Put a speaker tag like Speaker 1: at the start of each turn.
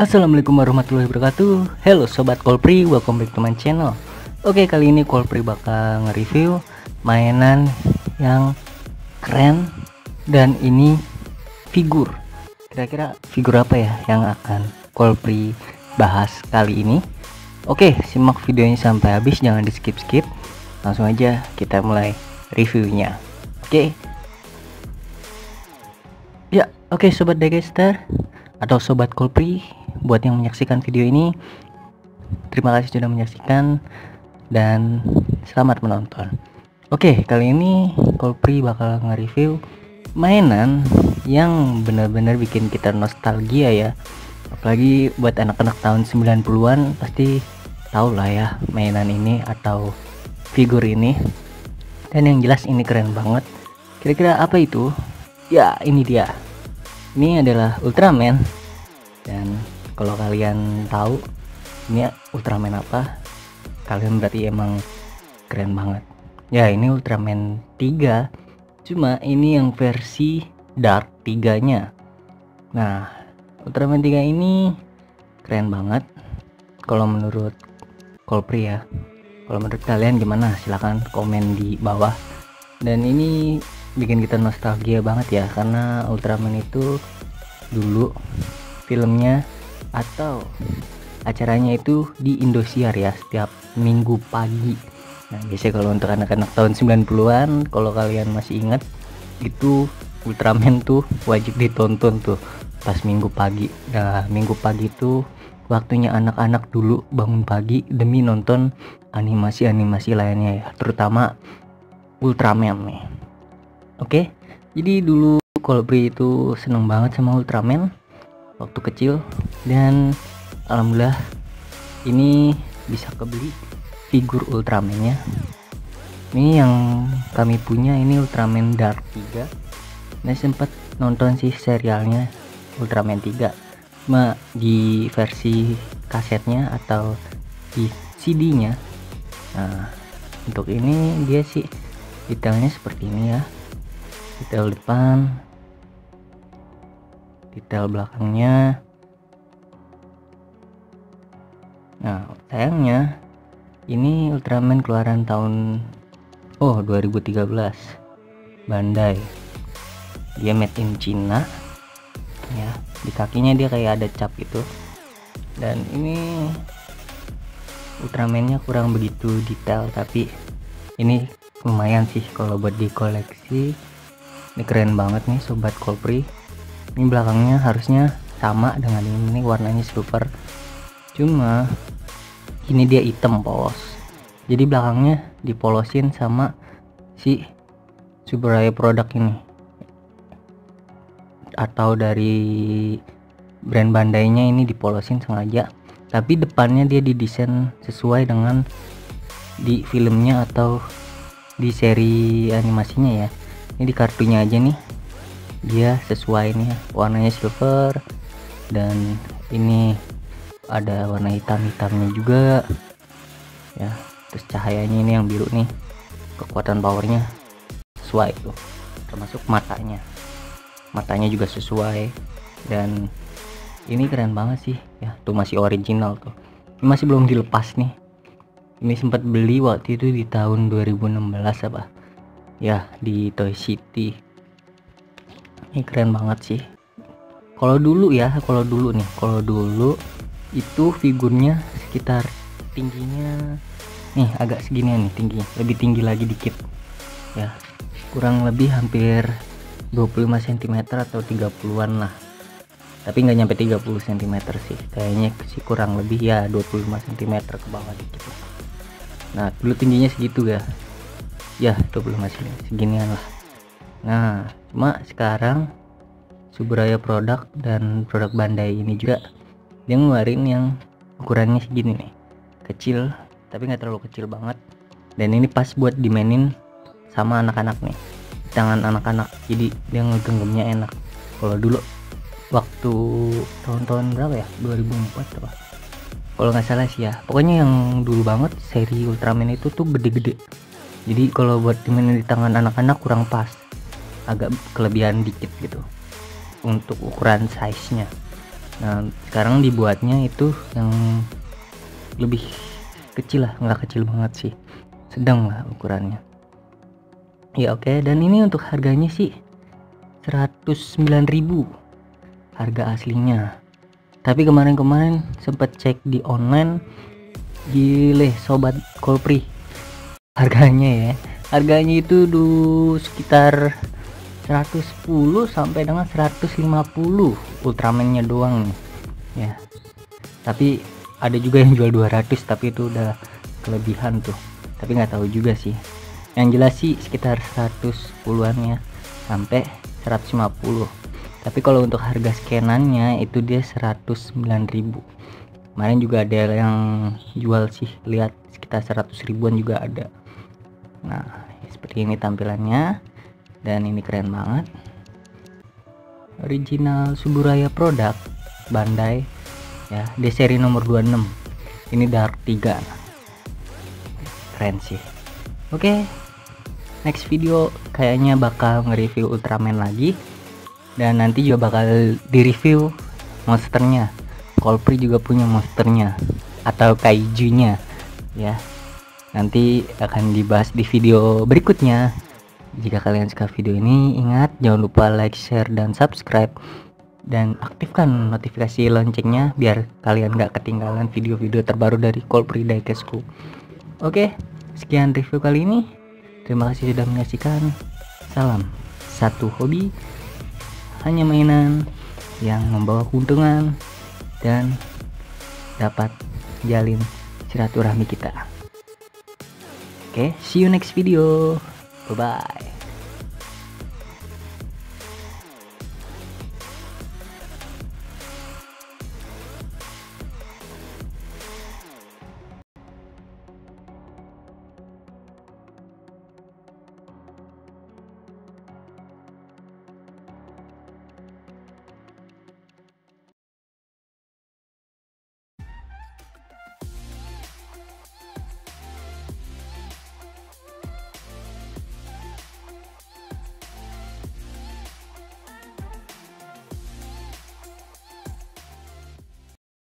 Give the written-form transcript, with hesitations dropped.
Speaker 1: Assalamualaikum warahmatullahi wabarakatuh. Hello sobat Kolpri, welcome back to my channel. Oke, kali ini Kolpri bakal nge-review mainan yang keren. Dan ini figur. Kira-kira figur apa ya yang akan Kolpri bahas kali ini? Oke, simak videonya sampai habis, jangan di skip-skip. Langsung aja kita mulai reviewnya. Oke. Ya, oke sobat Dagester atau sobat Kolpri, buat yang menyaksikan video ini, terima kasih sudah menyaksikan dan selamat menonton. Oke, kali ini Kolpri bakal nge-review mainan yang benar-benar bikin kita nostalgia ya. Apalagi buat anak-anak tahun 90-an pasti tahu lah ya mainan ini atau figur ini. Dan yang jelas ini keren banget. Kira-kira apa itu? Ya, ini dia. Ini adalah Ultraman. Dan kalau kalian tahu ini Ultraman apa, kalian berarti emang keren banget. Ya, ini Ultraman 3. Cuma ini yang versi Dark 3-nya. Nah, Ultraman 3 ini keren banget kalau menurut Kolpri ya. Kalau menurut kalian gimana? Silahkan komen di bawah. Dan ini bikin kita nostalgia banget ya, karena Ultraman itu dulu filmnya atau acaranya itu di Indosiar ya, setiap minggu pagi. Nah, biasanya kalau untuk anak-anak tahun 90-an, kalau kalian masih ingat, itu Ultraman tuh wajib ditonton tuh pas minggu pagi. Nah, minggu pagi itu waktunya anak-anak dulu bangun pagi demi nonton animasi-animasi lainnya ya, terutama Ultraman nih. Oke, jadi dulu Kolpri itu seneng banget sama Ultraman waktu kecil, dan alhamdulillah ini bisa kebeli figur Ultraman-nya. Ini yang kami punya, ini Ultraman Dark 3. Nah, sempat nonton sih serialnya Ultraman 3, cuma di versi kasetnya atau di CD-nya. Nah, untuk ini dia sih detailnya seperti ini ya, detail depan, detail belakangnya. Nah, sayangnya ini Ultraman keluaran tahun 2013 Bandai. Dia made in China ya. Di kakinya dia kayak ada cap gitu. Dan ini Ultraman-nya kurang begitu detail, tapi ini lumayan sih kalau buat di koleksi. Ini keren banget nih sobat Kolpri. Ini belakangnya harusnya sama dengan ini warnanya silver, cuma ini dia hitam polos. Jadi belakangnya dipolosin sama si Subaraya produk ini, atau dari brand Bandainya ini dipolosin sengaja. Tapi depannya dia didesain sesuai dengan di filmnya atau di seri animasinya ya. Ini di kartunya aja nih, dia sesuai nih warnanya silver, dan ini ada warna hitamnya juga ya. Terus cahayanya ini yang biru nih, kekuatan powernya sesuai tuh, termasuk matanya juga sesuai. Dan ini keren banget sih ya, tuh masih original tuh, ini masih belum dilepas nih. Ini sempat beli waktu itu di tahun 2016 apa ya, di Toy City. Ini keren banget sih. Kalau dulu itu figurnya sekitar tingginya nih, agak segini nih tingginya, lebih tinggi lagi dikit ya, kurang lebih hampir 25 cm atau 30-an lah, tapi nggak nyampe 30 cm sih kayaknya sih, kurang lebih ya 25 cm ke bawah dikit. Nah, dulu tingginya segitu ya 25 cm seginian lah. Nah, cuma sekarang Subaraya produk dan produk Bandai ini juga dia ngeluarin yang ukurannya segini nih, kecil tapi nggak terlalu kecil banget. Dan ini pas buat dimainin sama anak-anak nih, tangan anak-anak, jadi dia ngegenggamnya enak. Kalau dulu waktu tahun-tahun berapa ya, 2004 apa kalau nggak salah sih ya, pokoknya yang dulu banget seri Ultraman itu tuh gede-gede. Jadi kalau buat dimainin di tangan anak-anak kurang pas, agak kelebihan dikit gitu untuk ukuran size nya. Nah sekarang dibuatnya itu yang lebih kecil lah, nggak kecil banget sih, sedang lah ukurannya ya. Oke, dan ini untuk harganya sih 109.000 harga aslinya. Tapi kemarin sempat cek di online, gile sobat Kolpri, harganya itu sekitar 110 sampai dengan 150 Ultraman-nya doang nih ya. Tapi ada juga yang jual 200, tapi itu udah kelebihan tuh, tapi nggak tahu juga sih. Yang jelas sih sekitar 110-an ya sampai 150. Tapi kalau untuk harga scanannya itu dia 109.000. Kemarin juga ada yang jual sih, lihat sekitar 100 ribuan juga ada. Nah seperti ini tampilannya, dan ini keren banget, original Suburaya produk Bandai ya, D seri nomor 26. Ini Dark 3, keren sih. Oke, next video kayaknya bakal nge-review Ultraman lagi, dan nanti juga bakal di-review monsternya. Kolpri juga punya monsternya atau kaijunya ya, nanti akan dibahas di video berikutnya. Jika kalian suka video ini, ingat jangan lupa like, share, dan subscribe, dan aktifkan notifikasi loncengnya biar kalian gak ketinggalan video-video terbaru dari Kolpri Diecastku. Oke, sekian review kali ini. Terima kasih sudah menyaksikan. Salam satu hobi, hanya mainan yang membawa keuntungan dan dapat jalin silaturahmi kita. Oke, see you next video. Bye bye.